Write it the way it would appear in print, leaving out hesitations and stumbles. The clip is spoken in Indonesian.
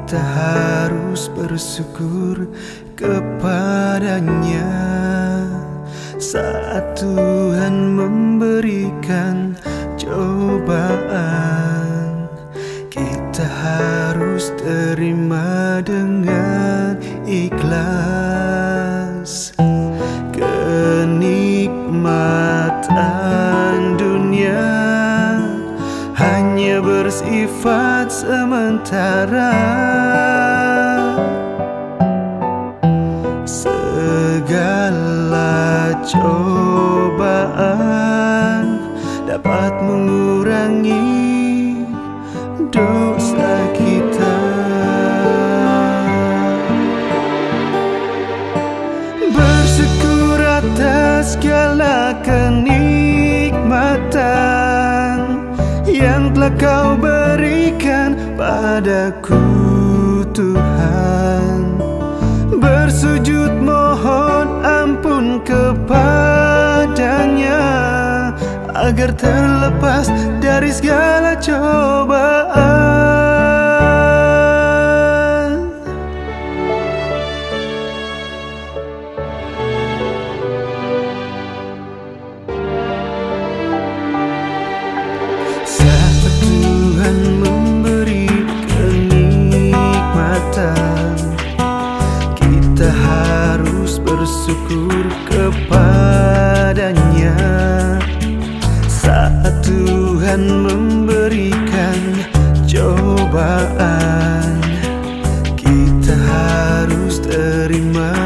Kita harus bersyukur kepadanya saat Tuhan memberikan cobaan. Kita harus terima dengan ikhlas. Kenikmatan dunia hanya bersifat sementara. Segala cobaan dapat mengurangi dosa kita. Bersyukur atas segala kenikmatan yang telah Kau berikan padaku, Tuhan. Bersujud mohon ampun kepadanya agar terlepas dari segala cobaan. Saat Tuhan memberi kenikmatan, kita harus bersyukur kepadanya. Saat Tuhan memberikan cobaan, kita harus terima